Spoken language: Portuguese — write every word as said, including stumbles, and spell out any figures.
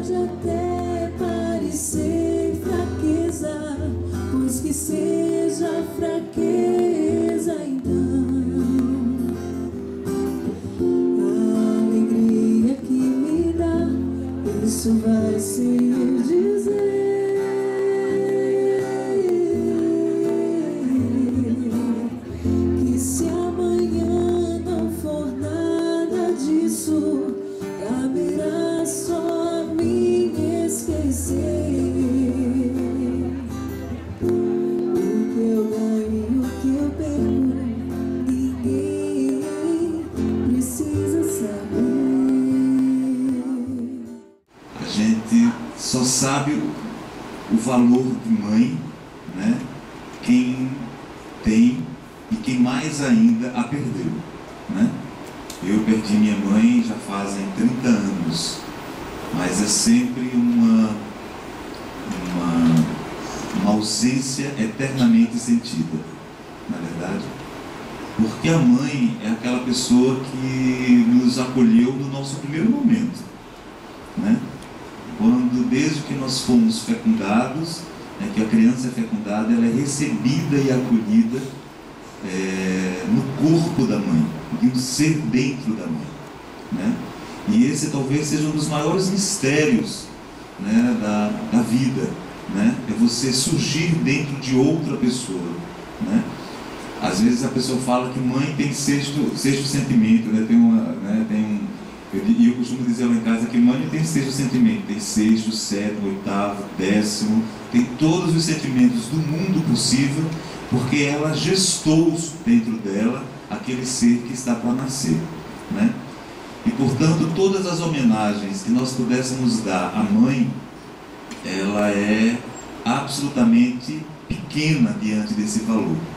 pode até parecer fraqueza, pois que seja fraqueza então. A alegria que me dá, isso vai ser dizer que se amanhã não for nada disso, caberá só a mim esquecer o que eu ganho e o que eu perco. Ninguém precisa saber. A gente só sabe o valor de mãe, né? Quem tem e quem mais ainda a perdeu, né? Eu perdi minha mãe já fazem trinta anos, mas é sempre uma, uma, uma ausência eternamente sentida, na verdade, porque a mãe é aquela pessoa que nos acolheu no nosso primeiro momento, né? Quando, desde que nós fomos fecundados, né, que a criança é fecundada, ela é recebida e acolhida é, no corpo da mãe, de um ser dentro da mãe, né? E esse talvez seja um dos maiores mistérios, né, da, da vida, né? É você surgir dentro de outra pessoa, né? Às vezes a pessoa fala que mãe tem sexto, sexto sentimento, né? Tem uma, né, tem um, e eu, eu costumo dizer lá em casa que mãe não tem sexto sentimento, tem sexto, sétimo, oitavo, décimo, tem todos os sentimentos do mundo possível, porque ela gestou dentro dela aquele ser que está para nascer, né? E portanto todas as homenagens que nós pudéssemos dar à mãe, ela é absolutamente pequena diante desse valor.